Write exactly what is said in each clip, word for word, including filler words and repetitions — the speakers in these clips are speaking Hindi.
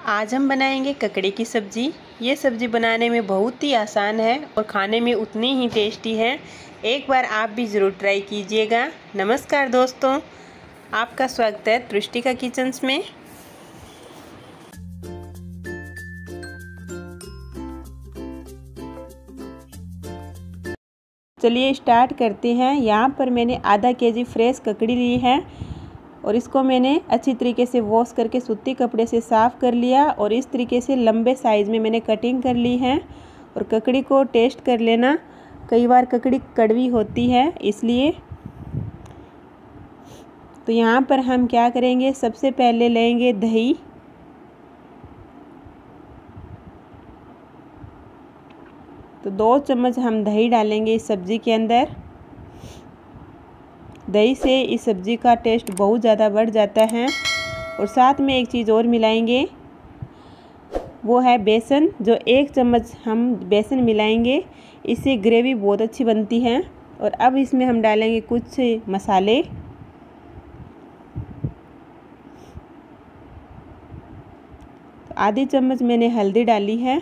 आज हम बनाएंगे ककड़ी की सब्ज़ी। ये सब्ज़ी बनाने में बहुत ही आसान है और खाने में उतनी ही टेस्टी है। एक बार आप भी ज़रूर ट्राई कीजिएगा। नमस्कार दोस्तों, आपका स्वागत है तृष्टिका किचन्स में। चलिए स्टार्ट करते हैं। यहाँ पर मैंने आधा केजी फ्रेश ककड़ी ली है और इसको मैंने अच्छी तरीके से वॉश करके सूती कपड़े से साफ़ कर लिया और इस तरीके से लंबे साइज़ में मैंने कटिंग कर ली है। और ककड़ी को टेस्ट कर लेना, कई बार ककड़ी कड़वी होती है इसलिए। तो यहाँ पर हम क्या करेंगे, सबसे पहले लेंगे दही। तो दो चम्मच हम दही डालेंगे इस सब्ज़ी के अंदर। दही से इस सब्ज़ी का टेस्ट बहुत ज़्यादा बढ़ जाता है। और साथ में एक चीज़ और मिलाएंगे, वो है बेसन। जो एक चम्मच हम बेसन मिलाएंगे, इससे ग्रेवी बहुत अच्छी बनती है। और अब इसमें हम डालेंगे कुछ मसाले। तो आधी चम्मच मैंने हल्दी डाली है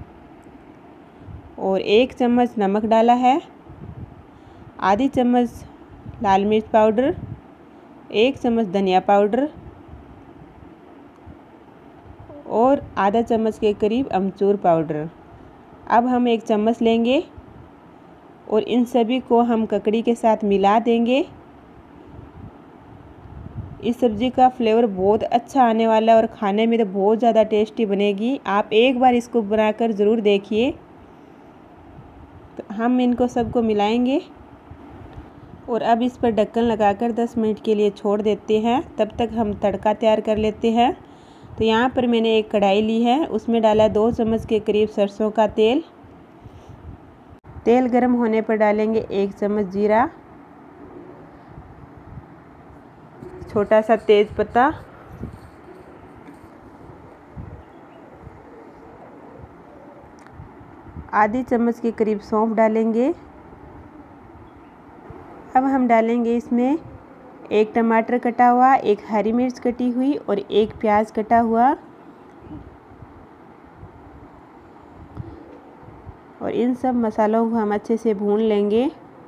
और एक चम्मच नमक डाला है, आधी चम्मच लाल मिर्च पाउडर, एक चम्मच धनिया पाउडर और आधा चम्मच के करीब अमचूर पाउडर। अब हम एक चम्मच लेंगे और इन सभी को हम ककड़ी के साथ मिला देंगे। इस सब्ज़ी का फ्लेवर बहुत अच्छा आने वाला है और खाने में तो बहुत ज़्यादा टेस्टी बनेगी। आप एक बार इसको बनाकर ज़रूर देखिए। तो हम इनको सबको मिलाएंगे और अब इस पर ढक्कन लगाकर दस मिनट के लिए छोड़ देते हैं। तब तक हम तड़का तैयार कर लेते हैं। तो यहाँ पर मैंने एक कढ़ाई ली है, उसमें डाला दो चम्मच के करीब सरसों का तेल। तेल गर्म होने पर डालेंगे एक चम्मच जीरा, छोटा सा तेज पत्ता, आधी चम्मच के करीब सौंफ डालेंगे। अब हम डालेंगे इसमें एक टमाटर कटा हुआ, एक हरी मिर्च कटी हुई और एक प्याज कटा हुआ। और इन सब मसालों को हम अच्छे से भून लेंगे।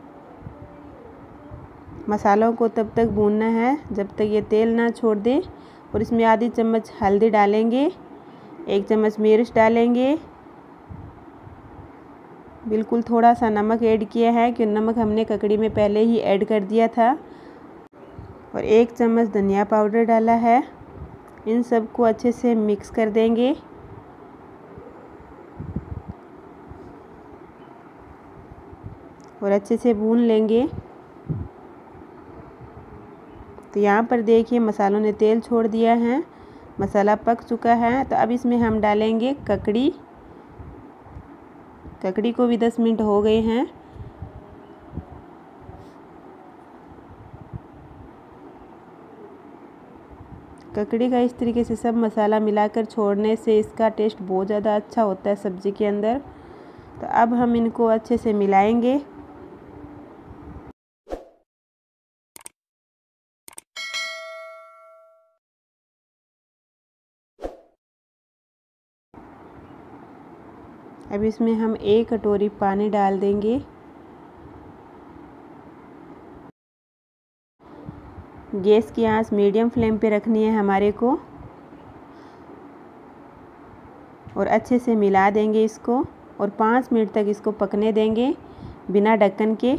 मसालों को तब तक भूनना है जब तक ये तेल ना छोड़ दे। और इसमें आधी चम्मच हल्दी डालेंगे, एक चम्मच मिर्च डालेंगे, बिल्कुल थोड़ा सा नमक ऐड किया है कि नमक हमने ककड़ी में पहले ही ऐड कर दिया था। और एक चम्मच धनिया पाउडर डाला है। इन सब को अच्छे से मिक्स कर देंगे। और अच्छे से भून लेंगे। तो यहाँ पर देखिए मसालों ने तेल छोड़ दिया है, मसाला पक चुका है। तो अब इसमें हम डालेंगे ककड़ी। ककड़ी को भी दस मिनट हो गए हैं। ककड़ी का इस तरीके से सब मसाला मिलाकर छोड़ने से इसका टेस्ट बहुत ज़्यादा अच्छा होता है सब्ज़ी के अंदर। तो अब हम इनको अच्छे से मिलाएंगे। अब इसमें हम एक कटोरी पानी डाल देंगे। गैस की आंच मीडियम फ्लेम पे रखनी है हमारे को। और अच्छे से मिला देंगे इसको और पाँच मिनट तक इसको पकने देंगे बिना ढक्कन के।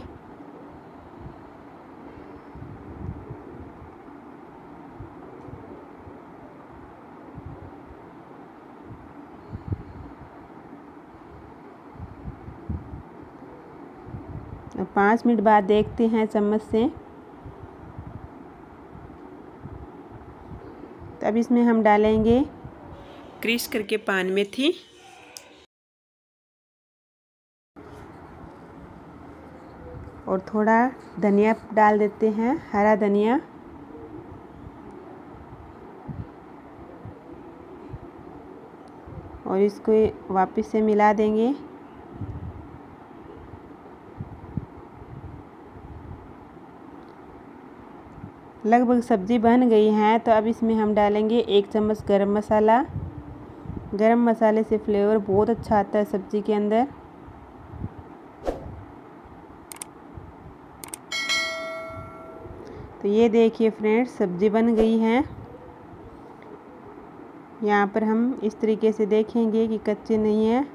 अब पाँच मिनट बाद देखते हैं चम्मच से। तो अब इसमें हम डालेंगे क्रश करके पान मेथी और थोड़ा धनिया डाल देते हैं, हरा धनिया। और इसको वापस से मिला देंगे। लगभग सब्ज़ी बन गई है। तो अब इसमें हम डालेंगे एक चम्मच गरम मसाला, गरम मसाले से फ्लेवर बहुत अच्छा आता है सब्ज़ी के अंदर। तो ये देखिए फ्रेंड्स, सब्ज़ी बन गई है। यहाँ पर हम इस तरीके से देखेंगे कि कच्चे नहीं है,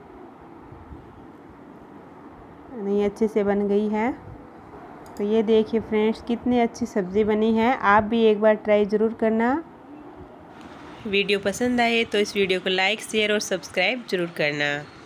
नहीं अच्छे से बन गई है। तो ये देखिए फ्रेंड्स, कितनी अच्छी सब्ज़ी बनी है। आप भी एक बार ट्राई ज़रूर करना। वीडियो पसंद आए तो इस वीडियो को लाइक शेयर और सब्सक्राइब ज़रूर करना।